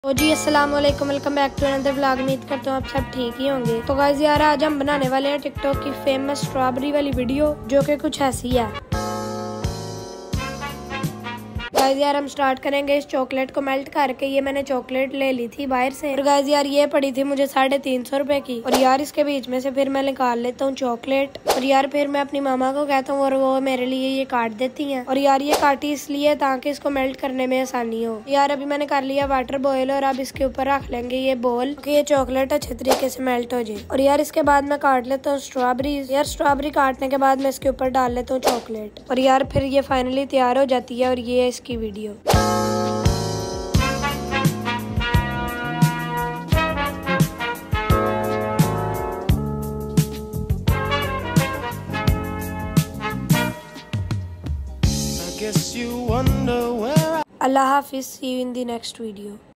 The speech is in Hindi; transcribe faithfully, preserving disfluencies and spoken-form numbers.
ओ जी अस्सलाम वालेकुम, welcome back to another vlog. उम्मीद करता हूँ आप सब ठीक ही होंगे। तो गाइस यार आज हम बनाने वाले हैं टिकटॉक की फेमस स्ट्रॉबेरी वाली वीडियो, जो कि कुछ ऐसी है। गाइस यार हम स्टार्ट करेंगे इस चॉकलेट को मेल्ट करके। ये मैंने चॉकलेट ले ली थी बाहर से और गाइस यार ये पड़ी थी मुझे साढ़े तीन सौ रुपए की। और यार इसके बीच में से फिर मैं निकाल लेता हूँ चॉकलेट और यार फिर मैं अपनी मामा को कहता हूँ और वो मेरे लिए ये काट देती हैं। और यार ये काटी इसलिए ताकि इसको मेल्ट करने में आसानी हो। यार अभी मैंने कर लिया वाटर बॉयल और अब इसके ऊपर रख लेंगे ये बोल कि ये चॉकलेट अच्छे तरीके से मेल्ट हो जाए। और यार इसके बाद मैं काट लेता हूँ स्ट्रॉबेरी। यार स्ट्रॉबेरी काटने के बाद मैं इसके ऊपर डाल लेता हूँ चॉकलेट और यार फिर ये फाइनली तैयार हो जाती है। और ये इसकी वीडियो। अल्लाह हाफिज़, see you in the next video.